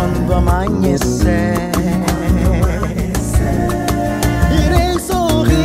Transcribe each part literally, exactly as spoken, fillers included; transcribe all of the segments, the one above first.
quando amanhecer, irei sorrir,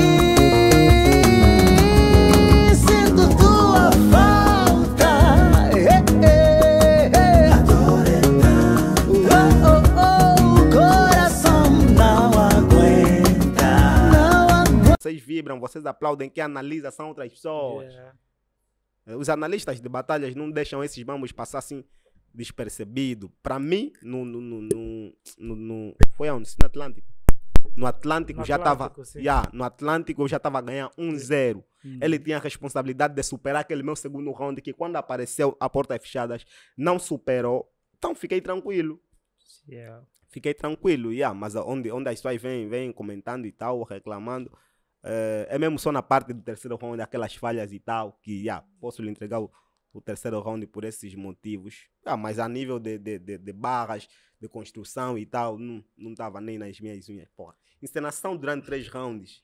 sinto tua falta. Eh, eh, eh. A dor é tanto, oh, oh, oh, o coração não aguenta, não aguenta. Vocês vibram, vocês aplaudem, quem analisa são outras pessoas. Yeah. Os analistas de batalhas não deixam esses mambos passar assim despercebido. Para mim, no, no, no, no, no, no- foi onde? No Atlântico. No Atlântico No já estava. Atlântico, sim. Yeah, no Atlântico eu já estava a ganhar um zero. Hum. Ele tinha a responsabilidade de superar aquele meu segundo round que quando apareceu a portas fechadas não superou. Então fiquei tranquilo. Yeah. Fiquei tranquilo, yeah, mas onde, onde as pessoas vêm, vêm comentando e tal, reclamando, eh, é mesmo só na parte do terceiro round, aquelas falhas e tal, que yeah, posso lhe entregar o, o terceiro round por esses motivos. Ah, mas a nível de, de, de, de barras, de construção e tal, não não estava nem nas minhas unhas. Porra. Encenação durante três rounds.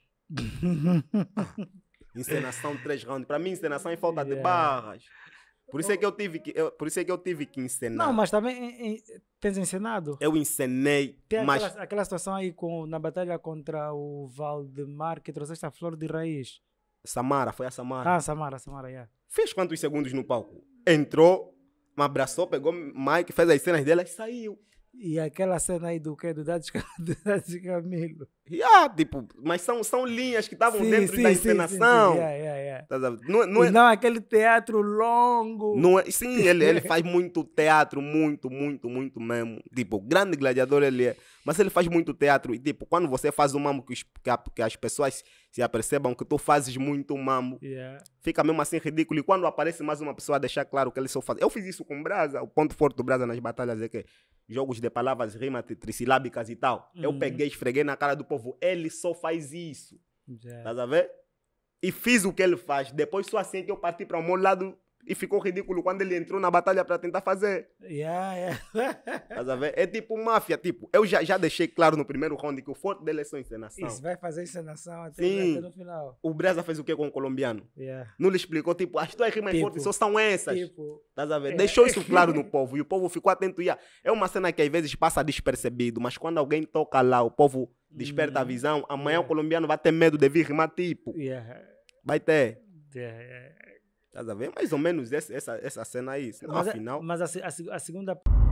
Encenação de três rounds. Para mim, encenação é falta de Yeah. barras. Por isso é que eu tive que, eu, por isso é que, eu tive que encenar. Não, mas também em- em- tens ensinado. Eu encenei, Tem mas aquela, aquela situação aí com, na batalha contra o Valdemar que trouxeste a flor de raiz. Samara, foi a Samara. Ah, Samara, Samara, yeah. Fez quantos segundos no palco? Entrou, me abraçou, pegou Mike, fez as cenas dela e saiu. E aquela cena aí do que? Do Dados do Dados Camilo. E, ah, tipo, mas são, são linhas que estavam Sim, dentro sim, da sim, sim, encenação. sim. Yeah, yeah, yeah. Tá a ver? Não, é- não E é, não aquele teatro longo. não é, sim, ele, ele faz muito teatro, muito, muito, muito mesmo. Tipo, grande gladiador ele é. Mas ele faz muito teatro e, tipo, quando você faz um mambo que, os- que, a- que as pessoas se apercebam que tu fazes muito mambo, Yeah. fica mesmo assim ridículo. E quando aparece mais uma pessoa a deixar claro que ele só faz. Eu fiz isso com o Brasa. O ponto forte do Brasa nas batalhas é que jogos de palavras, rimas trissilábicas e tal. Eu Uhum. peguei, esfreguei na cara do povo. Ele só faz isso. Yeah. Tá a ver? E fiz o que ele faz. Depois só assim que eu parti para o meu lado e ficou ridículo quando ele entrou na batalha para tentar fazer. Yeah, yeah. Tá a ver? É tipo máfia. Tipo, eu já, já deixei claro no primeiro round que o forte dele é só encenação. Isso vai fazer encenação até, Sim. até no final. O Brasa fez o que com o colombiano? Yeah. Não lhe explicou, tipo, as tuas rimas Tipo, fortes só são essas. Tipo, Estás a ver? É. Deixou isso claro no povo e o povo ficou atento. E, ah, é uma cena que às vezes passa despercebido, mas quando alguém toca lá, o povo desperta a Uhum. visão. Amanhã É. o colombiano vai ter medo de vir rimar tipo. yeah. Vai ter. Yeah, yeah. Estás a ver? Mais ou menos essa, essa, essa cena aí. Senão, Mas, a- afinal. mas a, se- a, se- a segunda